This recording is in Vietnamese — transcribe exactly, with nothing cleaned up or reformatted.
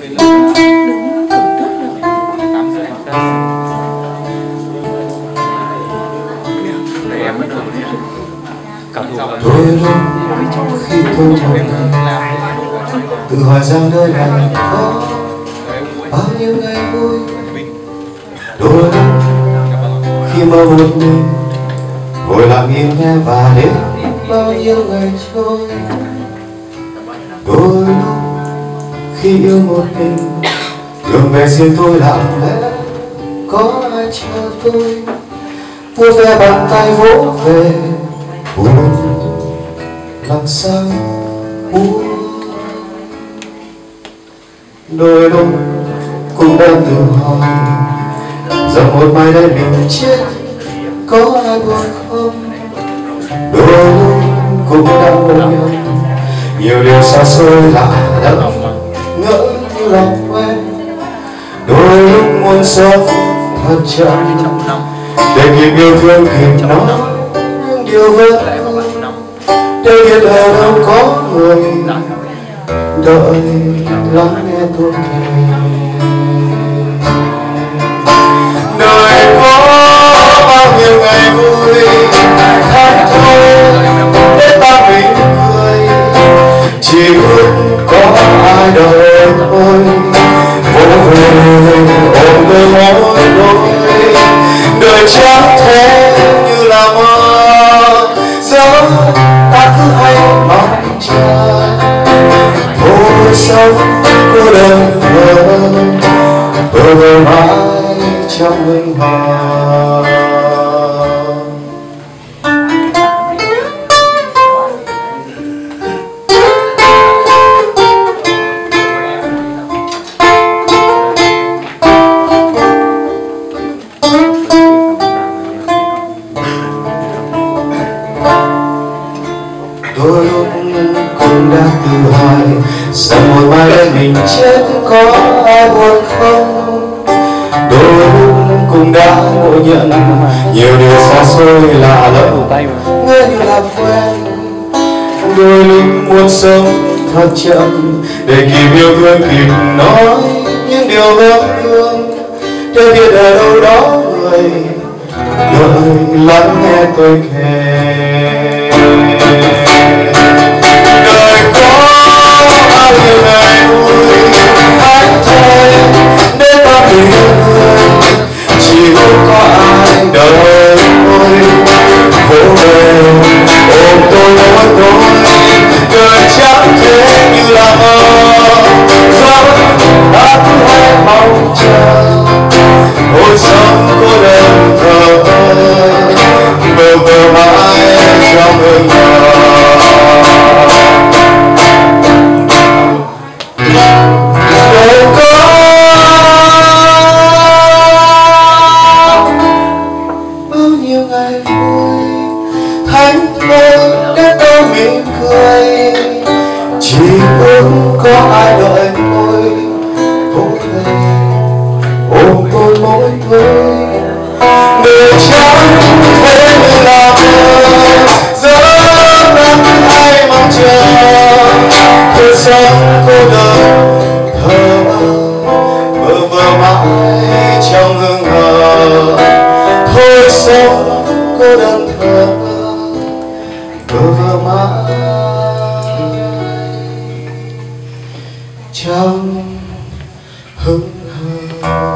Đôi lúc khi tôi một tự hỏi rằng đời này có bao nhiêu ngày vui. Đôi lúc khi mơ một mình ngồi lặng im nghe và đến bao nhiêu ngày trôi. Đôi lúc khi yêu một mình đường về riêng tôi lặng lẽ có ai chờ tôi vuốt ve bàn tay vỗ về buồn lặng sao buồn. Đôi lúc cũng đang tự hỏi rằng một mai đây mình chết có ai buồn không. Đôi lúc cũng đang ngồi nhớ nhiều điều xa xôi lạ lẫm ngỡ như lòng quen. Đôi lúc muốn sống thật chậm để kịp yêu thương kịp nói những điều vẫn để biết ở đâu có người đợi lắng nghe tôi kể. Đời có bao nhiêu ngày vui tháng thôi để ta mình cười, chỉ ước có ai đợi tôi vỗ về ôm đôi môi đôi. Đời chẳng thế như là mơ gió ta cứ hay mong chờ thôi sống cô đơn vơ vơ vơ mãi trong hương hoa. Đôi lúc cũng đã tự hỏi rằng một mai đây mình chết có ai buồn không. Đôi lúc cũng đã ngộ nhận nhiều điều xa xôi lạ lẫm nghe như là quen. Đôi lúc muốn sống thật chậm để kịp yêu thương kịp nói những điều vẫn thương để biết ở đâu đó người đợi lắng nghe tôi kể. Đời có bao nhiêu ngày vui tháng trời để ta mình người, chỉ ước có ai đợi tôi vỗ về ôm tôi mỗi tối. Đời chẳng thế như là mơ gió ta cứ hay mong chờ ôi sống cô đơn thờ bơ vơ mãi trong hương hoa. Đời có bao nhiêu ngày vui thanh thôi để tôi mỉm cười, chỉ ước có ai đợi tôi vỗ về ôm tôi mỗi tối. Đời chẳng thế như là mơ gió nắng hay mong chờ thôi sống cô đơn thờ vơ vơ mãi trong hương hờ. Thôi sống cô đơn thờ vơ vơ mãi trong hương hờ.